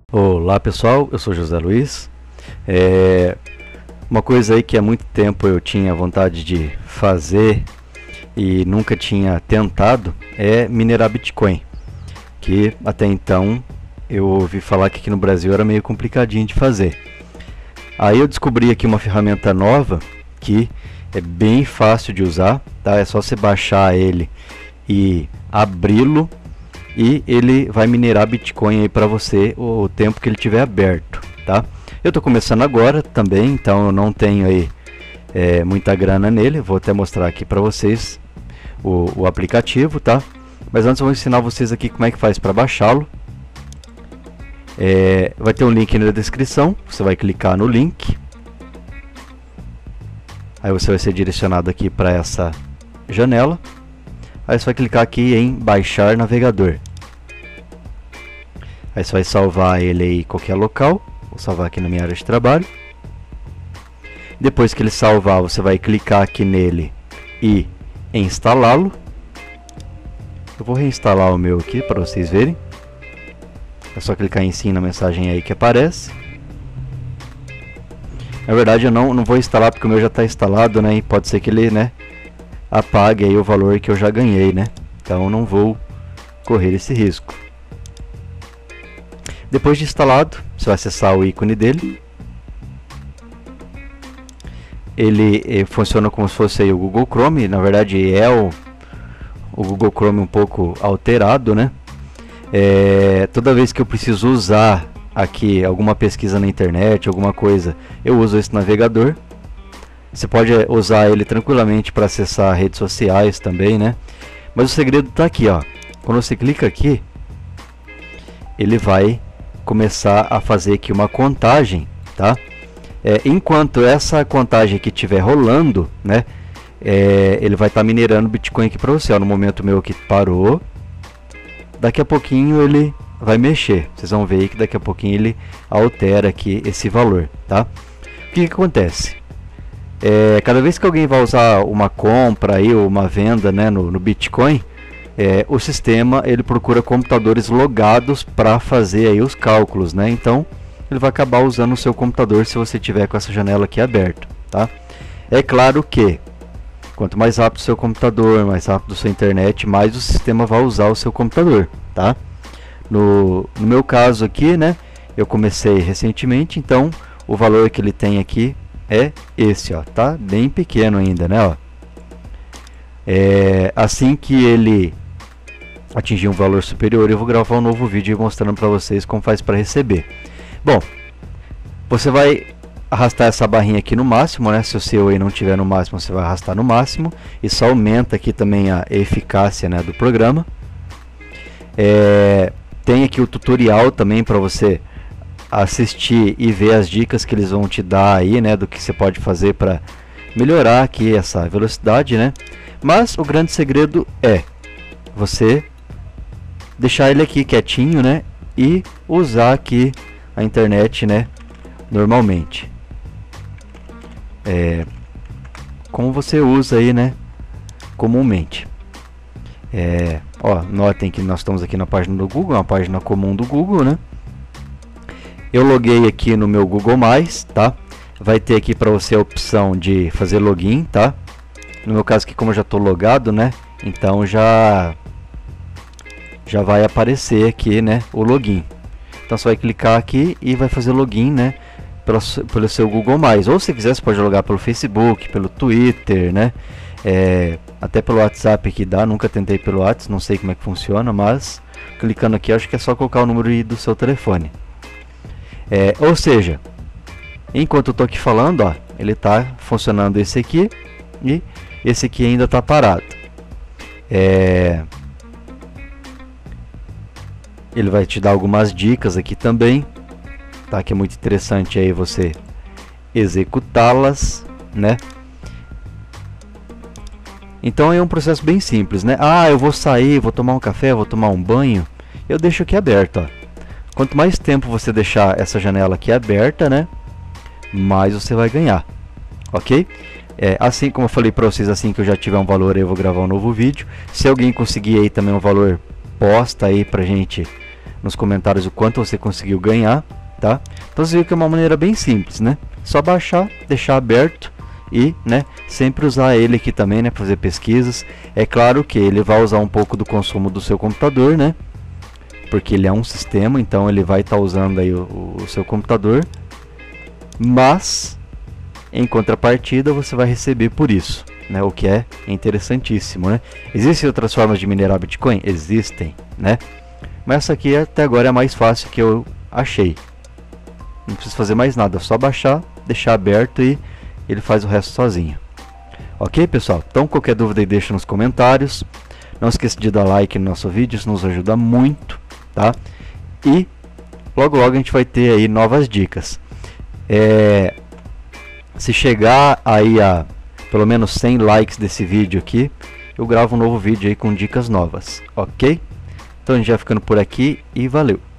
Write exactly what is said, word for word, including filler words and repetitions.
Olá pessoal, eu sou José Luiz. É uma coisa aí que há muito tempo eu tinha vontade de fazer e nunca tinha tentado é minerar Bitcoin, que até então eu ouvi falar que aqui no Brasil era meio complicadinho de fazer. Aí eu descobri aqui uma ferramenta nova que é bem fácil de usar, tá? É só você baixar ele e abri-lo e ele vai minerar Bitcoin aí para você o tempo que ele estiver aberto, tá? Eu estou começando agora também, então eu não tenho aí é, muita grana nele. Vou até mostrar aqui para vocês o, o aplicativo, tá? Mas antes eu vou ensinar vocês aqui como é que faz para baixá-lo. É, vai ter um link na descrição, você vai clicar no link. Aí você vai ser direcionado aqui para essa janela. Aí você vai clicar aqui em baixar navegador. Aí você vai salvar ele aí em qualquer local. Vou salvar aqui na minha área de trabalho. Depois que ele salvar, você vai clicar aqui nele e instalá-lo. Eu vou reinstalar o meu aqui para vocês verem. É só clicar em sim na mensagem aí que aparece. Na verdade eu não, não vou instalar porque o meu já está instalado, né? E pode ser que ele, né, apague aí o valor que eu já ganhei, né? Então não vou correr esse risco. Depois de instalado, você vai acessar o ícone dele. Ele eh, funciona como se fosse aí o Google Chrome. Na verdade é o, o Google Chrome um pouco alterado, né? É, toda vez que eu preciso usar aqui alguma pesquisa na internet, alguma coisa, eu uso esse navegador. Você pode usar ele tranquilamente para acessar redes sociais também, né? Mas o segredo está aqui, ó. Quando você clica aqui, ele vai começar a fazer aqui uma contagem, tá? É, enquanto essa contagem aqui estiver rolando, né? É, ele vai estar tá minerando Bitcoin aqui para você. Ó, no momento meu que parou, daqui a pouquinho ele vai mexer. Vocês vão ver aí que daqui a pouquinho ele altera aqui esse valor, tá? O que, que acontece? É, cada vez que alguém vai usar uma compra aí, ou uma venda, né, no, no Bitcoin, é, o sistema ele procura computadores logados para fazer aí os cálculos, né? Então ele vai acabar usando o seu computador se você tiver com essa janela aqui aberta, tá? É claro que quanto mais rápido o seu computador, mais rápido a sua internet, mais o sistema vai usar o seu computador, tá? No, no meu caso aqui, né, eu comecei recentemente, então o valor que ele tem aqui é esse, ó, tá? Bem pequeno ainda, né, ó. É, assim que ele atingir um valor superior, eu vou gravar um novo vídeo mostrando para vocês como faz para receber. Bom, você vai arrastar essa barrinha aqui no máximo, né? Se o seu aí não tiver no máximo, você vai arrastar no máximo. Isso aumenta aqui também a eficácia, né, do programa. É, tem aqui o tutorial também para você assistir e ver as dicas que eles vão te dar aí, né, do que você pode fazer para melhorar aqui essa velocidade, né? Mas o grande segredo é você deixar ele aqui quietinho, né, e usar aqui a internet, né, normalmente. É, como você usa aí, né, comumente. É, ó, notem que nós estamos aqui na página do Google, uma página comum do Google, né? Eu loguei aqui no meu Google mais, tá? Vai ter aqui para você a opção de fazer login, tá? No meu caso aqui, como eu já estou logado, né? Então já já vai aparecer aqui, né, o login. Então você vai clicar aqui e vai fazer login, né, pelo, pelo seu Google mais. Ou se quiser, você pode logar pelo Facebook, pelo Twitter, né? É, até pelo WhatsApp aqui dá, nunca tentei pelo WhatsApp, não sei como é que funciona, mas clicando aqui acho que é só colocar o número do seu telefone. É, ou seja, enquanto eu tô aqui falando, ó, ele tá funcionando esse aqui e esse aqui ainda tá parado. É, ele vai te dar algumas dicas aqui também, tá? Que é muito interessante aí você executá-las, né? Então é um processo bem simples, né? Ah, eu vou sair, vou tomar um café, vou tomar um banho. Eu deixo aqui aberto, ó. Quanto mais tempo você deixar essa janela aqui aberta, né, mais você vai ganhar, ok? É, assim como eu falei para vocês, assim que eu já tiver um valor eu vou gravar um novo vídeo. Se alguém conseguir aí também um valor, posta aí pra gente nos comentários o quanto você conseguiu ganhar, tá? Então você viu que é uma maneira bem simples, né? Só baixar, deixar aberto e, né, sempre usar ele aqui também, né, para fazer pesquisas. É claro que ele vai usar um pouco do consumo do seu computador, né? Porque ele é um sistema, então ele vai estar tá usando aí o, o seu computador, mas em contrapartida você vai receber por isso, né? O que é interessantíssimo, né? Existem outras formas de minerar Bitcoin? Existem, né? Mas essa aqui até agora é a mais fácil que eu achei. Não precisa fazer mais nada, é só baixar, deixar aberto e ele faz o resto sozinho. Ok, pessoal? Então qualquer dúvida aí deixa nos comentários. Não esqueça de dar like no nosso vídeo, isso nos ajuda muito, tá? E logo logo a gente vai ter aí novas dicas. É, se chegar aí a pelo menos cem likes desse vídeo aqui, eu gravo um novo vídeo aí com dicas novas, ok? Então a gente vai ficando por aqui e valeu!